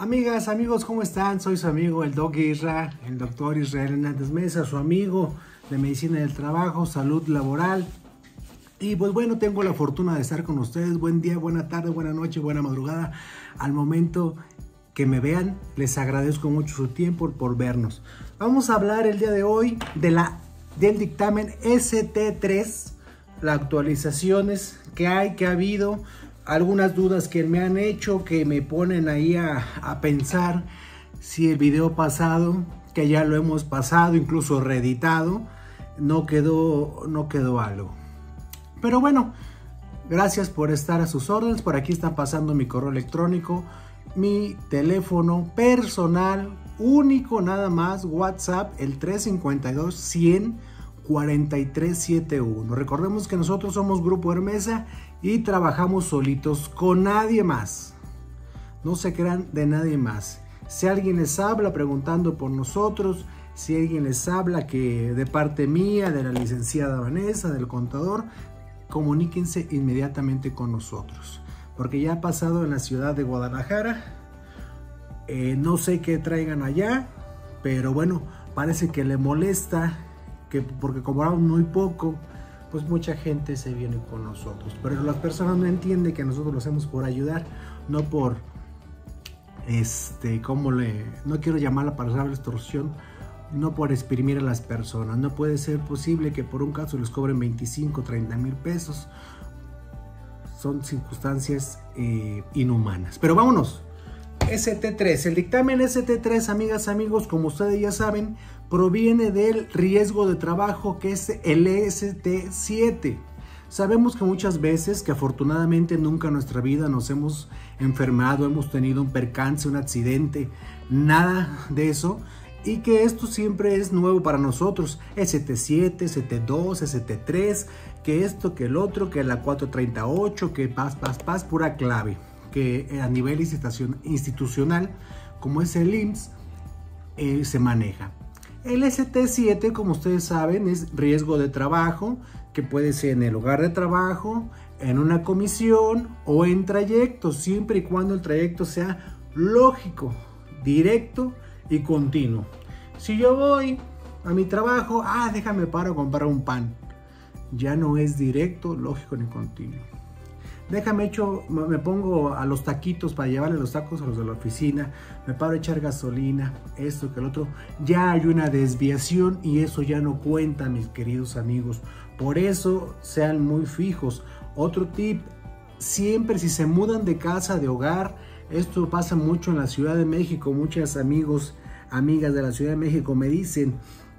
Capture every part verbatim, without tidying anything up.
Amigas, amigos, ¿cómo están? Soy su amigo el Doc Isra, el doctor Israel Hernández Mesa, su amigo de Medicina del Trabajo, Salud Laboral. Y pues bueno, tengo la fortuna de estar con ustedes. Buen día, buena tarde, buena noche, buena madrugada. Al momento que me vean, les agradezco mucho su tiempo por vernos. Vamos a hablar el día de hoy de la, del dictamen S T tres, las actualizaciones que hay, que ha habido, algunas dudas que me han hecho, que me ponen ahí a, a pensar si el video pasado, que ya lo hemos pasado, incluso reeditado, no quedó, no quedó algo. Pero bueno, gracias por estar a sus órdenes. Por aquí está pasando mi correo electrónico, mi teléfono personal, único nada más, WhatsApp, el tres cinco dos, cien, cuarenta y tres setenta y uno. Recordemos que nosotros somos Grupo Hermesa y trabajamos solitos, con nadie más. No se crean de nadie más. Si alguien les habla preguntando por nosotros, si alguien les habla que de parte mía, de la licenciada Vanessa, del contador, comuníquense inmediatamente con nosotros, porque ya ha pasado en la ciudad de Guadalajara. Eh, no sé qué traigan allá, pero bueno, parece que le molesta, que porque cobramos muy poco, pues mucha gente se viene con nosotros. Pero las personas no entienden que nosotros lo hacemos por ayudar, no por, este, ¿cómo le? No quiero llamar la palabra extorsión, no por exprimir a las personas. No puede ser posible que por un caso les cobren veinticinco, treinta mil pesos. Son circunstancias eh, inhumanas. Pero vámonos. S T tres. El dictamen S T tres, amigas, amigos, como ustedes ya saben, proviene del riesgo de trabajo, que es el S T siete. Sabemos que muchas veces, que afortunadamente nunca en nuestra vida nos hemos enfermado, hemos tenido un percance, un accidente, nada de eso. Y que esto siempre es nuevo para nosotros. S T siete, S T dos, S T tres, que esto, que el otro, que la cuatrocientos treinta y ocho, que paz, paz, paz, pura clave. Que a nivel institucional, como es el I M S S, eh, se maneja. El S T siete, como ustedes saben, es riesgo de trabajo, que puede ser en el lugar de trabajo, en una comisión o en trayecto, siempre y cuando el trayecto sea lógico, directo y continuo. Si yo voy a mi trabajo, ah, déjame paro a comprar un pan, ya no es directo, lógico ni continuo. Déjame hecho, me pongo a los taquitos para llevarle los tacos a los de la oficina, me paro a echar gasolina, esto que el otro, ya hay una desviación y eso ya no cuenta, mis queridos amigos. Por eso sean muy fijos. Otro tip, siempre si se mudan de casa, de hogar, esto pasa mucho en la Ciudad de México, muchos amigos, amigas de la Ciudad de México me dicen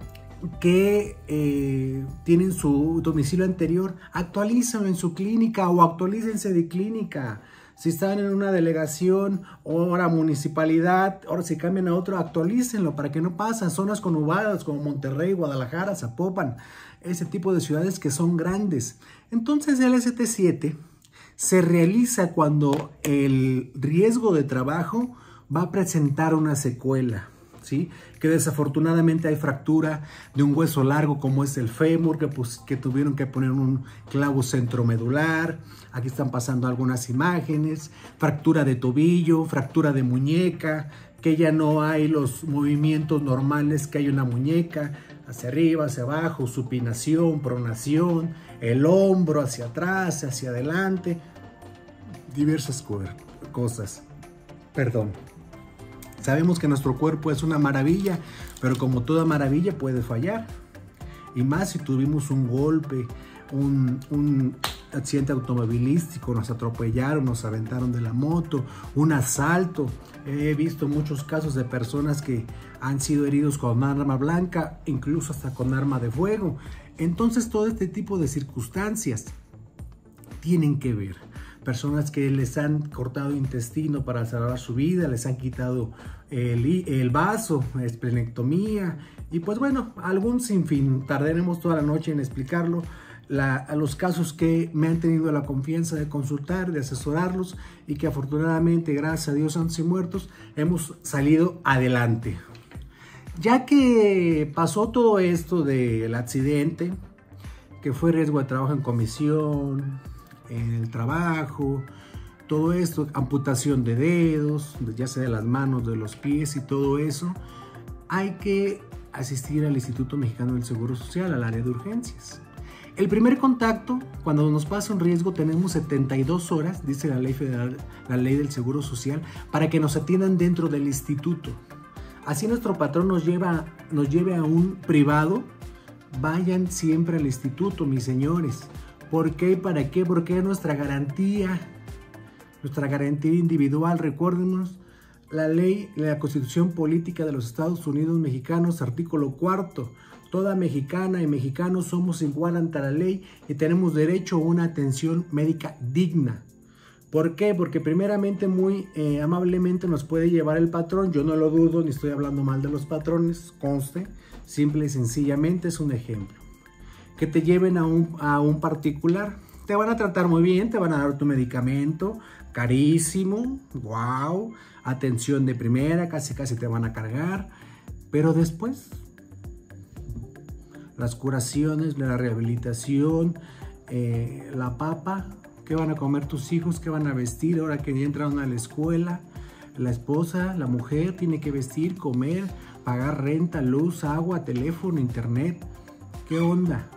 que eh, tienen su domicilio anterior, actualícenlo en su clínica o actualícense de clínica. Si están en una delegación o ahora municipalidad, ahora se cambian a otro, actualícenlo para que no pasen zonas conurbadas como Monterrey, Guadalajara, Zapopan, ese tipo de ciudades que son grandes. Entonces el S T siete se realiza cuando el riesgo de trabajo va a presentar una secuela, ¿sí? Que desafortunadamente hay fractura de un hueso largo como es el fémur, que, pues, que tuvieron que poner un clavo centromedular. Aquí están pasando algunas imágenes. Fractura de tobillo, fractura de muñeca, que ya no hay los movimientos normales que hay una muñeca, hacia arriba, hacia abajo, supinación, pronación, el hombro hacia atrás, hacia adelante, diversas cosas. Perdón. Sabemos que nuestro cuerpo es una maravilla, pero como toda maravilla puede fallar. Y más si tuvimos un golpe, un, un accidente automovilístico, nos atropellaron, nos aventaron de la moto, un asalto. He visto muchos casos de personas que han sido heridos con arma blanca, incluso hasta con arma de fuego. Entonces todo este tipo de circunstancias tienen que ver. Personas que les han cortado intestino para salvar su vida, les han quitado el, el vaso, esplenectomía, y pues bueno, algún sinfín. Tardaremos toda la noche en explicarlo. La, a los casos que me han tenido la confianza de consultar, de asesorarlos, y que afortunadamente, gracias a Dios, han sido muertos, hemos salido adelante. Ya que pasó todo esto del accidente, que fue riesgo de trabajo en comisión, en el trabajo, todo esto, amputación de dedos, ya sea de las manos, de los pies y todo eso, hay que asistir al Instituto Mexicano del Seguro Social, al área de urgencias. El primer contacto, cuando nos pasa un riesgo, tenemos setenta y dos horas, dice la ley federal, la ley del Seguro Social, para que nos atiendan dentro del instituto. Así nuestro patrón nos, lleva, nos lleve a un privado, vayan siempre al instituto, mis señores. ¿Por qué? ¿Para qué? Porque es nuestra garantía, nuestra garantía individual. Recuérdenos la ley, la Constitución Política de los Estados Unidos Mexicanos, artículo cuarto. Toda mexicana y mexicano somos igual ante la ley y tenemos derecho a una atención médica digna. ¿Por qué? Porque primeramente muy eh, amablemente nos puede llevar el patrón. Yo no lo dudo, ni estoy hablando mal de los patrones, conste. Simple y sencillamente es un ejemplo. Que te lleven a un, a un particular. Te van a tratar muy bien, te van a dar tu medicamento, carísimo, wow, atención de primera, casi casi te van a cargar. Pero después, las curaciones, la rehabilitación, eh, la papa, ¿qué van a comer tus hijos? ¿Qué van a vestir ahora que ya entraron a la escuela? La esposa, la mujer tiene que vestir, comer, pagar renta, luz, agua, teléfono, internet. ¿Qué onda?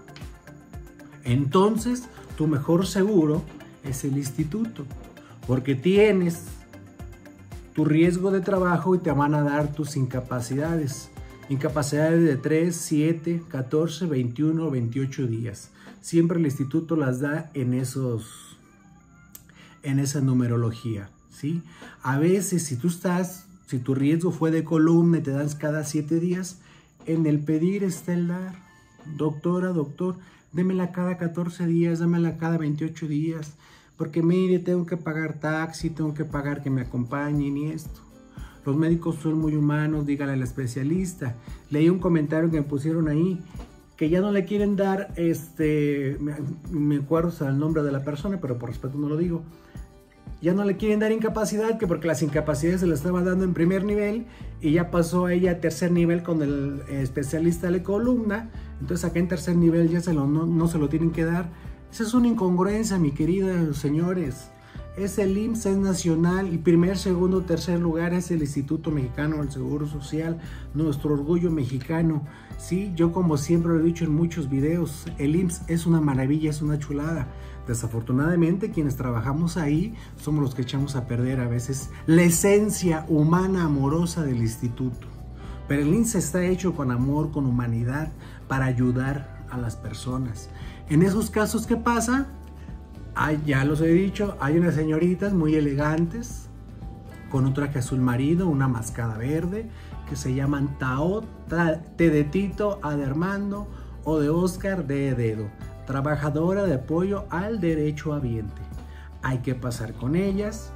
Entonces, tu mejor seguro es el instituto, porque tienes tu riesgo de trabajo y te van a dar tus incapacidades. Incapacidades de tres, siete, catorce, veintiuno, veintiocho días. Siempre el instituto las da en esos, en esa numerología, ¿sí? A veces, si tú estás, si tu riesgo fue de columna y te das cada siete días, en el pedir está el dar. Doctora, doctor, démela cada catorce días, dámela cada veintiocho días, porque mire, tengo que pagar taxi, tengo que pagar que me acompañen y esto. Los médicos son muy humanos, dígale al especialista. Leí un comentario que me pusieron ahí, que ya no le quieren dar, este, me, me acuerdo el nombre de la persona, pero por respeto no lo digo. Ya no le quieren dar incapacidad, que porque las incapacidades se las estaban dando en primer nivel y ya pasó a ella a tercer nivel con el especialista de columna. Entonces acá en tercer nivel ya se lo, no, no se lo tienen que dar. Esa es una incongruencia, mi queridos señores. Es el I M S S, es nacional, y primer, segundo, tercer lugar es el Instituto Mexicano del Seguro Social, nuestro orgullo mexicano. Sí, yo como siempre lo he dicho en muchos videos, el I M S S es una maravilla, es una chulada. Desafortunadamente, quienes trabajamos ahí somos los que echamos a perder a veces la esencia humana, amorosa del instituto. Pero el I M S S está hecho con amor, con humanidad, para ayudar a las personas. En esos casos, ¿qué pasa? Hay, ya los he dicho, hay unas señoritas muy elegantes con un traje azul marino, una mascada verde, que se llaman Tao, T de Tito, A de Armando, O de Oscar, D de Dedo. Trabajadora de apoyo al derecho habiente. Hay que pasar con ellas.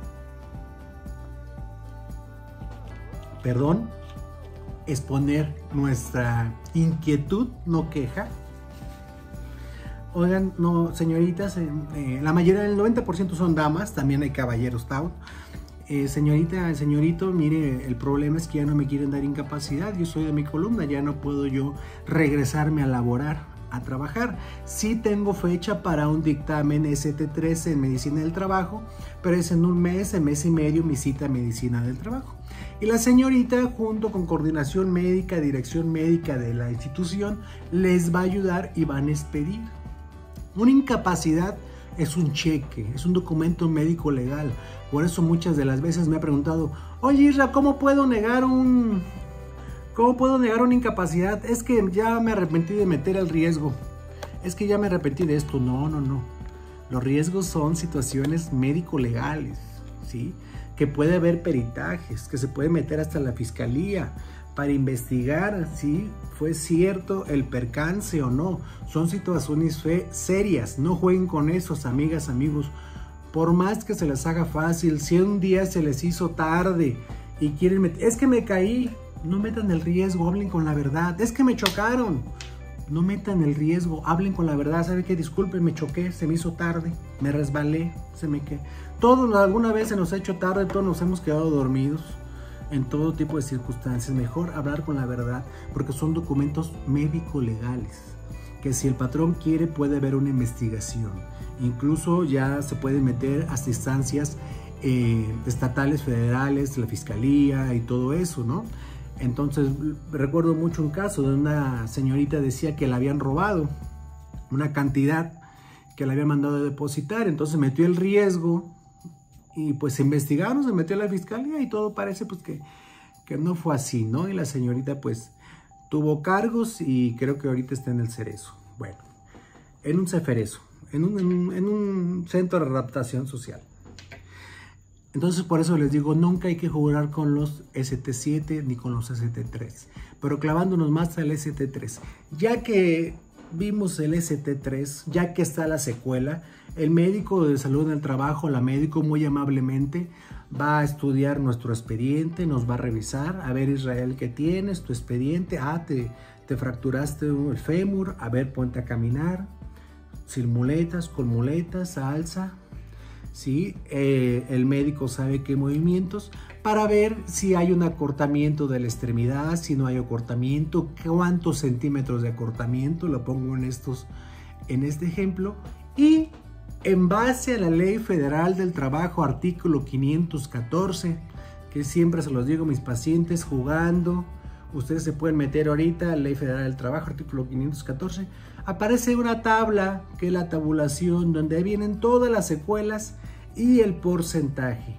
Perdón, exponer nuestra inquietud, no queja. Oigan, no, señoritas, eh, eh, la mayoría del noventa por ciento son damas, también hay caballeros Tao. Eh, señorita, señorito, mire, el problema es que ya no me quieren dar incapacidad, yo soy de mi columna, ya no puedo yo regresarme a laborar, a trabajar. Sí tengo fecha para un dictamen S T trece en Medicina del Trabajo, pero es en un mes, en mes y medio, mi cita en Medicina del Trabajo. Y la señorita, junto con coordinación médica, dirección médica de la institución, les va a ayudar y van a expedir. Una incapacidad es un cheque, es un documento médico legal. Por eso muchas de las veces me ha preguntado, oye Isra, ¿cómo puedo negar un, cómo puedo negar una incapacidad? Es que ya me arrepentí de meter el riesgo. Es que ya me arrepentí de esto. No, no, no. Los riesgos son situaciones médico-legales, ¿sí? Que puede haber peritajes, que se puede meter hasta la fiscalía para investigar si fue cierto el percance o no. Son situaciones serias, no jueguen con esos, amigas, amigos. Por más que se les haga fácil, si un día se les hizo tarde y quieren meter, es que me caí, no metan el riesgo, hablen con la verdad. Es que me chocaron, no metan el riesgo, hablen con la verdad. ¿Sabe qué? Disculpen, me choqué, se me hizo tarde, me resbalé, se me quedó. Todos alguna vez se nos ha hecho tarde, todos nos hemos quedado dormidos. En todo tipo de circunstancias, mejor hablar con la verdad, porque son documentos médico-legales, que si el patrón quiere puede haber una investigación, incluso ya se pueden meter hasta instancias eh, estatales, federales, la fiscalía y todo eso, ¿no? Entonces recuerdo mucho un caso de una señorita, decía que la habían robado una cantidad que le había mandado a depositar, entonces metió el riesgo y pues se investigaron, se metió a la fiscalía y todo parece pues que, que no fue así, ¿no? Y la señorita pues tuvo cargos y creo que ahorita está en el Cerezo. Bueno, en un Ceferezo, en un, en un, en un centro de adaptación social. Entonces por eso les digo, nunca hay que jugar con los ese te siete ni con los ese te tres, pero clavándonos más al ese te tres. Ya que vimos el ese te tres, ya que está la secuela, el médico de salud en el trabajo, la médico muy amablemente va a estudiar nuestro expediente, nos va a revisar, a ver Israel, ¿qué tienes? Tu expediente, ah, te, te fracturaste el fémur, a ver, ponte a caminar, sin muletas, con muletas, alza. ¿Sí? Eh, el médico sabe qué movimientos para ver si hay un acortamiento de la extremidad, si no hay acortamiento, cuántos centímetros de acortamiento, lo pongo en, estos, en este ejemplo, y en base a la Ley Federal del Trabajo, artículo quinientos catorce, que siempre se los digo a mis pacientes jugando, ustedes se pueden meter ahorita, Ley Federal del Trabajo, artículo quinientos catorce, aparece una tabla, que es la tabulación, donde vienen todas las secuelas y el porcentaje.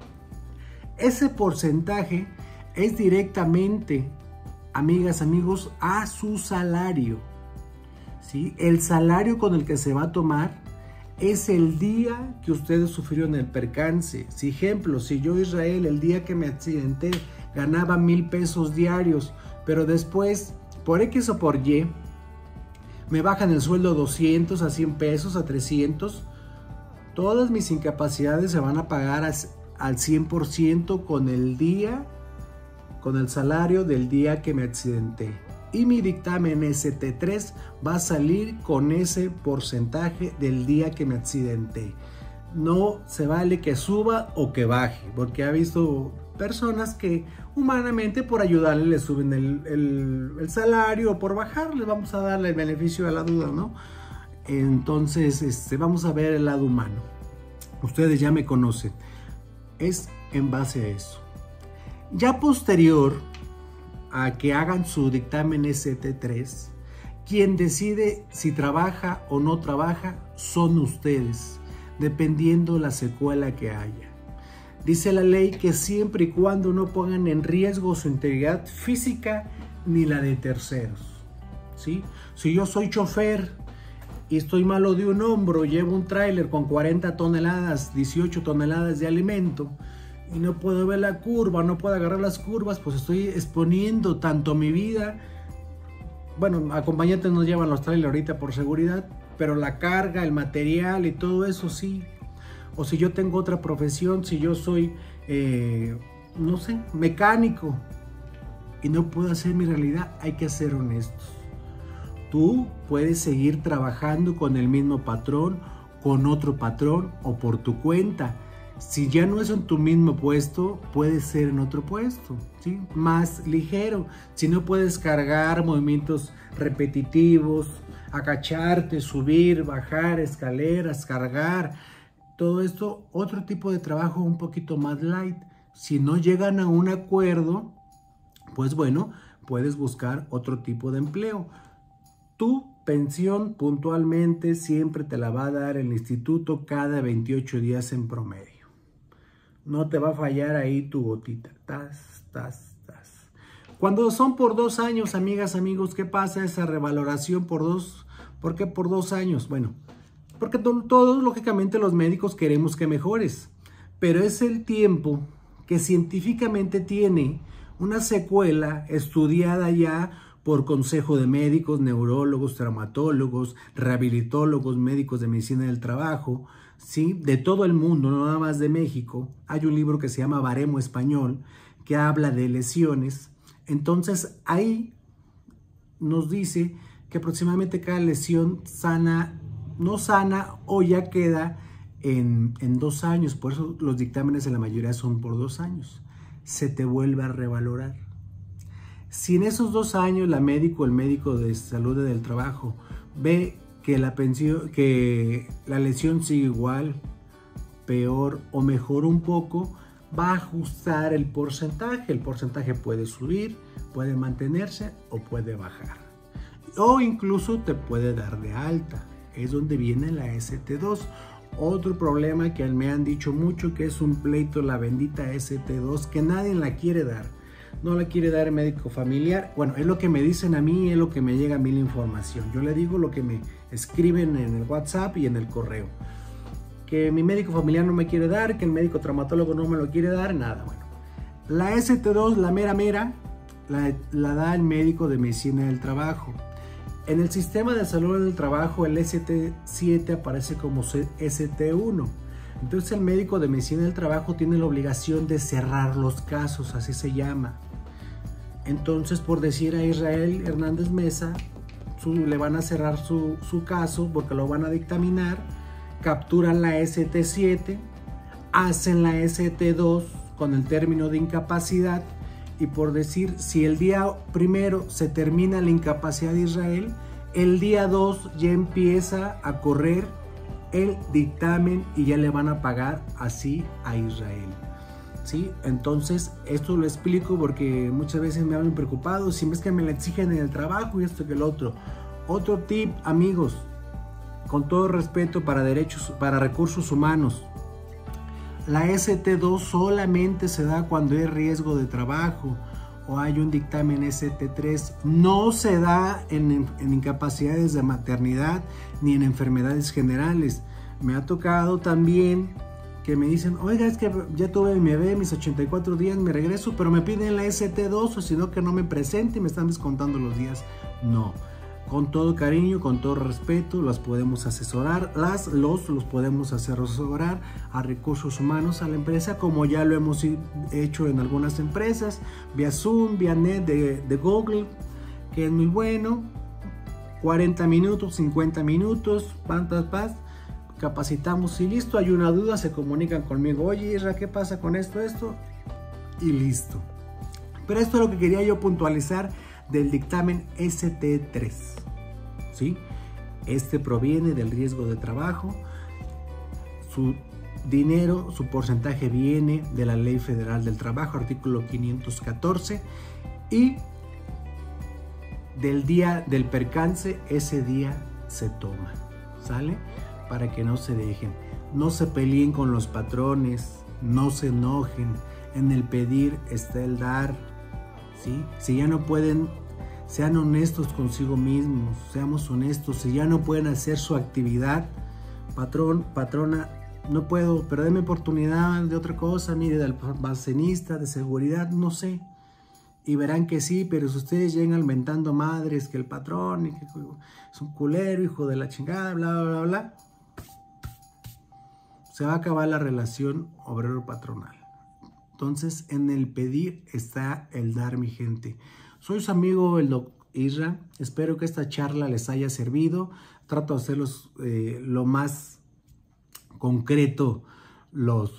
Ese porcentaje es directamente, amigas, amigos, a su salario, ¿sí? El salario con el que se va a tomar es el día que ustedes sufrieron el percance. Si, ejemplo, si yo, Israel, el día que me accidenté, ganaba mil pesos diarios, pero después, por X o por Y, me bajan el sueldo doscientos a cien pesos, a trescientos, todas mis incapacidades se van a pagar a, al cien por ciento con el día, con el salario del día que me accidenté. Y mi dictamen ese te tres va a salir con ese porcentaje del día que me accidenté. No se vale que suba o que baje, porque ha visto personas que humanamente por ayudarle le suben el, el, el salario, o por bajarle vamos a darle el beneficio de la duda, ¿no? Entonces este, vamos a ver el lado humano. Ustedes ya me conocen, es en base a eso. Ya posterior a que hagan su dictamen ese te tres, quien decide si trabaja o no trabaja son ustedes, dependiendo la secuela que haya. Dice la ley que siempre y cuando no pongan en riesgo su integridad física ni la de terceros, ¿sí? Si yo soy chofer y estoy malo de un hombro, llevo un tráiler con cuarenta toneladas, dieciocho toneladas de alimento y no puedo ver la curva, no puedo agarrar las curvas, pues estoy exponiendo tanto mi vida. Bueno, acompañantes nos llevan los trailers ahorita por seguridad, pero la carga, el material y todo eso sí. O si yo tengo otra profesión, si yo soy, eh, no sé, mecánico y no puedo hacer mi realidad, hay que ser honestos. Tú puedes seguir trabajando con el mismo patrón, con otro patrón o por tu cuenta. Si ya no es en tu mismo puesto, puede ser en otro puesto, ¿sí? Más ligero. Si no puedes cargar movimientos repetitivos, agacharte, subir, bajar escaleras, cargar, todo esto, otro tipo de trabajo un poquito más light. Si no llegan a un acuerdo, pues bueno, puedes buscar otro tipo de empleo. Tu pensión puntualmente siempre te la va a dar el instituto cada veintiocho días en promedio. No te va a fallar ahí tu gotita. Tas, tas, tas. Cuando son por dos años, amigas, amigos, ¿qué pasa? Esa revaloración por dos. ¿Por qué por dos años? Bueno, porque to todos, lógicamente, los médicos queremos que mejores. Pero es el tiempo que científicamente tiene una secuela estudiada ya por consejo de médicos, neurólogos, traumatólogos, rehabilitólogos, médicos de medicina del trabajo, ¿sí? De todo el mundo, no nada más de México. Hay un libro que se llama Baremo Español, que habla de lesiones. Entonces, ahí nos dice que aproximadamente cada lesión sana, no sana o ya queda en, en dos años. Por eso los dictámenes en la mayoría son por dos años. Se te vuelve a revalorar. Si en esos dos años la médico, el médico de salud del trabajo ve que la pensión, que la lesión sigue igual peor o mejor un poco, va a ajustar el porcentaje. El porcentaje puede subir, puede mantenerse o puede bajar. O incluso te puede dar de alta. Es donde viene la S T dos. Otro problema que me han dicho mucho, que es un pleito, la bendita S T dos, que nadie la quiere dar. No la quiere dar el médico familiar. Bueno, es lo que me dicen a mí, es lo que me llega a mí la información. Yo le digo lo que me escriben en el WhatsApp y en el correo. Que mi médico familiar no me quiere dar, que el médico traumatólogo no me lo quiere dar, nada. Bueno, la S T dos, la mera mera, la, la da el médico de medicina del trabajo. En el sistema de salud del trabajo, el S T siete aparece como S T uno. Entonces el médico de medicina del trabajo tiene la obligación de cerrar los casos, así se llama. Entonces, por decir a Israel Hernández Mesa, su, le van a cerrar su, su caso porque lo van a dictaminar, capturan la S T siete, hacen la S T dos con el término de incapacidad, y por decir, si el día primero se termina la incapacidad de Israel, el día dos ya empieza a correr el dictamen y ya le van a pagar así a Israel. ¿Sí? Entonces, esto lo explico porque muchas veces me hablan preocupados, si es que me la exigen en el trabajo y esto que el otro. Otro tip, amigos, con todo respeto para derechos, para recursos humanos, la S T dos solamente se da cuando hay riesgo de trabajo o hay un dictamen S T tres. No se da en, en incapacidades de maternidad ni en enfermedades generales. Me ha tocado también que me dicen, oiga, es que ya tuve mi bebé, mis ochenta y cuatro días, me regreso, pero me piden la S T dos, o si no, que no me presente y me están descontando los días. No. Con todo cariño, con todo respeto, las podemos asesorar, las, los, los podemos asesorar a recursos humanos, a la empresa, como ya lo hemos hecho en algunas empresas, vía Zoom, vía Net de, de Google, que es muy bueno, cuarenta minutos, cincuenta minutos, pantas, paz, capacitamos y listo. Hay una duda, se comunican conmigo, oye Isra, ¿qué pasa con esto, esto? Y listo. Pero esto es lo que quería yo puntualizar del dictamen S T tres, ¿sí? Este proviene del riesgo de trabajo, su dinero, su porcentaje viene de la Ley Federal del Trabajo, artículo quinientos catorce, y del día del percance, ese día se toma, ¿sale? Para que no se dejen, no se peleen con los patrones, no se enojen, en el pedir está el dar, ¿sí? Si ya no pueden, sean honestos consigo mismos, seamos honestos. Si ya no pueden hacer su actividad, patrón, patrona, no puedo, pero denme oportunidad de otra cosa, mire, del almacenista, de seguridad, no sé. Y verán que sí, pero si ustedes llegan inventando madres, que el patrón y que es un culero, hijo de la chingada, bla, bla, bla, bla, se va a acabar la relación obrero-patronal. Entonces, en el pedir está el dar, mi gente. Soy su amigo, el doctor Isra. Espero que esta charla les haya servido. Trato de hacerlos eh, lo más concreto, los,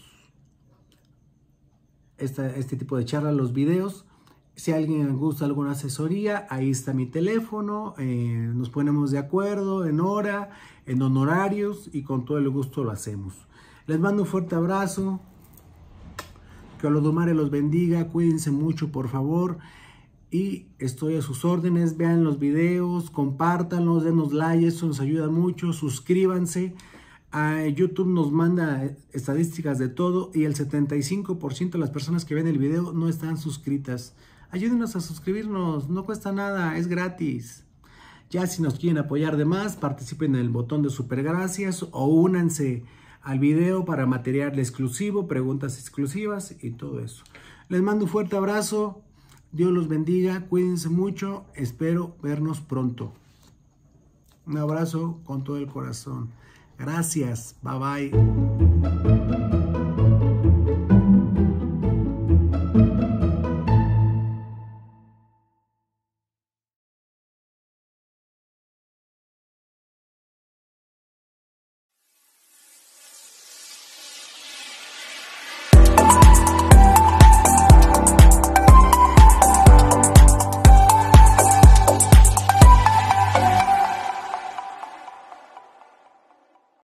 esta, este tipo de charlas, los videos. Si a alguien le gusta alguna asesoría, ahí está mi teléfono. Eh, nos ponemos de acuerdo en hora, en honorarios, y con todo el gusto lo hacemos. Les mando un fuerte abrazo. Que Olodumare los bendiga, cuídense mucho, por favor, y estoy a sus órdenes. Vean los videos, compártanlos, denos like, eso nos ayuda mucho. Suscríbanse. A YouTube nos manda estadísticas de todo y el setenta y cinco por ciento de las personas que ven el video no están suscritas. Ayúdenos a suscribirnos, no cuesta nada, es gratis. Ya si nos quieren apoyar de más, participen en el botón de super gracias o únanse al video para material exclusivo, preguntas exclusivas y todo eso. Les mando un fuerte abrazo, Dios los bendiga, cuídense mucho, espero vernos pronto. Un abrazo con todo el corazón. Gracias, bye bye.